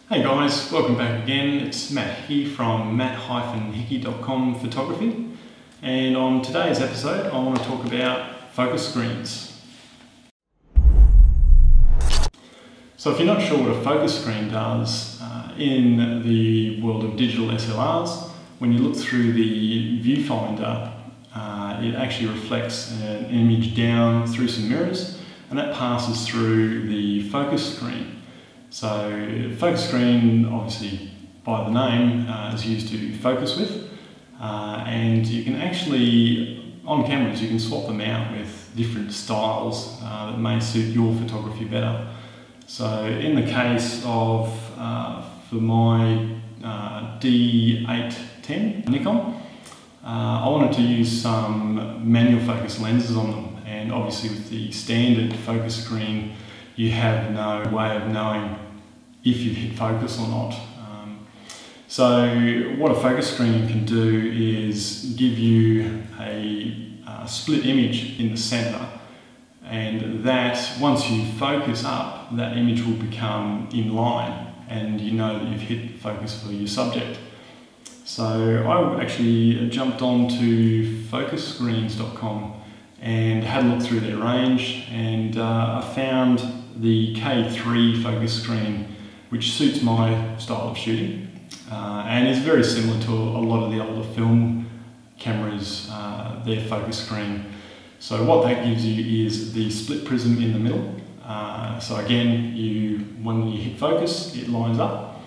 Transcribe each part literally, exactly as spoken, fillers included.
Hey guys, welcome back again. It's Matt Hickey from matt dash hickey dot com photography, and on today's episode I want to talk about focus screens. So if you're not sure what a focus screen does, uh, in the world of digital S L Rs, when you look through the viewfinder, uh, it actually reflects an image down through some mirrors, and that passes through the focus screen. So focus screen, obviously by the name, uh, is used to focus with, uh, and you can actually, on cameras, you can swap them out with different styles uh, that may suit your photography better. So in the case of, uh, for my uh, D eight ten Nikon, uh, I wanted to use some manual focus lenses on them, and obviously with the standard focus screen you have no way of knowing if you've hit focus or not. Um, so what a focus screen can do is give you a, a split image in the center, and that once you focus up, that image will become in line and you know that you've hit focus for your subject. So I actually jumped on to focus screens dot com and had a look through their range, and uh, I found the K three focus screen, which suits my style of shooting, uh, and is very similar to a lot of the older film cameras, uh, their focus screen. So what that gives you is the split prism in the middle. Uh, so again, you when you hit focus, it lines up,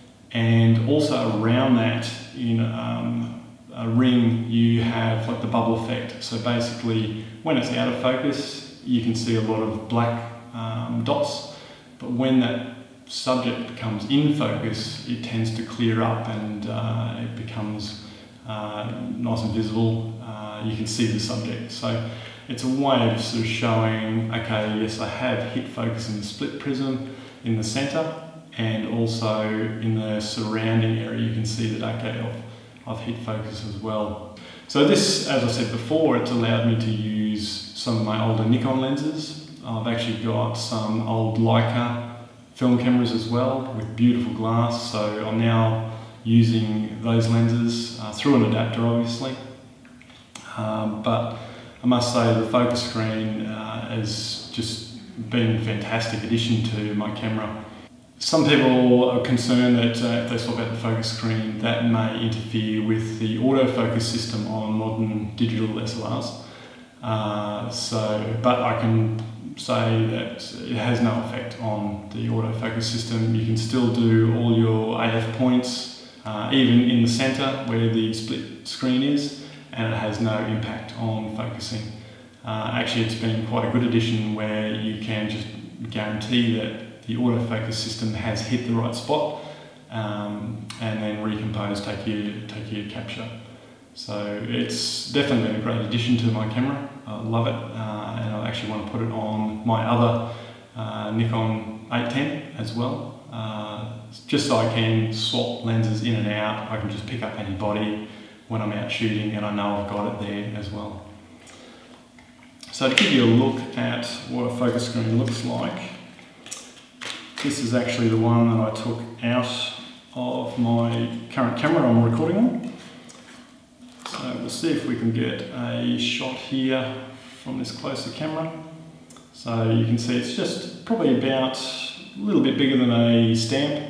and also around that in um, a ring you have like the bubble effect. So basically when it's out of focus you can see a lot of black um, dots, but when that subject becomes in focus it tends to clear up and uh, it becomes uh, nice and visible. Uh, you can see the subject. So it's a way of sort of showing, okay, yes, I have hit focus in the split prism in the center, and also in the surrounding area you can see that, okay, I've I've hit focus as well. So this, as I said before, it's allowed me to use some of my older Nikon lenses. I've actually got some old Leica film cameras as well with beautiful glass, so I'm now using those lenses uh, through an adapter obviously. Um, but I must say the focus screen uh, has just been a fantastic addition to my camera. Some people are concerned that uh, if they swap out the focus screen, that may interfere with the autofocus system on modern digital S L Rs. Uh, so, but I can say that it has no effect on the autofocus system. You can still do all your A F points, uh, even in the center where the split screen is, and it has no impact on focusing. Uh, actually, it's been quite a good addition where you can just guarantee that the autofocus system has hit the right spot, um, and then recompose, take your, take your capture. So it's definitely been a great addition to my camera. I love it, uh, and I actually want to put it on my other uh, Nikon eight ten as well, uh, just so I can swap lenses in and out. I can just pick up any body when I'm out shooting and I know I've got it there as well. So to give you a look at what a focus screen looks like, this is actually the one that I took out of my current camera I'm recording on. So we'll see if we can get a shot here from this closer camera. So you can see it's just probably about a little bit bigger than a stamp,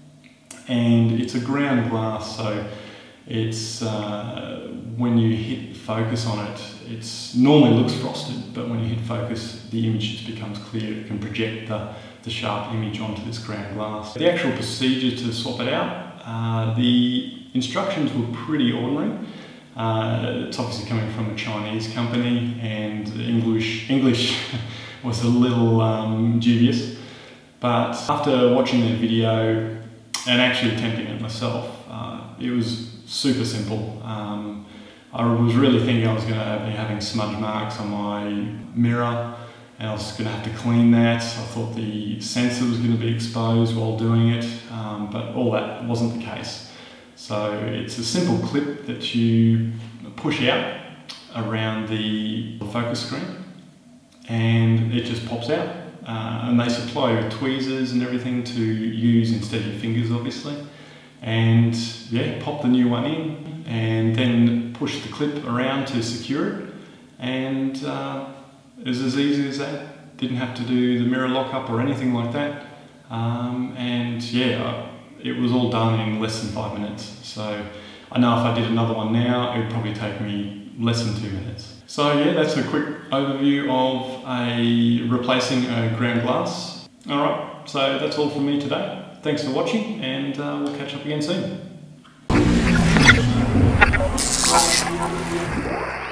and it's a ground glass, so it's uh, when you hit focus on it, it normally looks frosted, but when you hit focus the image just becomes clear. It can project the the sharp image onto this ground glass. The actual procedure to swap it out, uh, the instructions were pretty ordinary. Uh, it's obviously coming from a Chinese company, and English English was a little um, dubious. But after watching their video and actually attempting it myself, uh, it was super simple. Um, I was really thinking I was going to be having smudge marks on my mirror, and I was going to have to clean that. I thought the sensor was going to be exposed while doing it, um, but all that wasn't the case. So it's a simple clip that you push out around the focus screen, and it just pops out. uh, and they supply you with tweezers and everything to use instead of your fingers, obviously. And yeah, pop the new one in and then push the clip around to secure it, and uh, it was as easy as that. Didn't have to do the mirror lockup or anything like that, um, and yeah, it was all done in less than five minutes. So I know if I did another one now, it would probably take me less than two minutes. So yeah, that's a quick overview of a replacing a ground glass. Alright, so that's all from me today. Thanks for watching, and uh, we'll catch up again soon.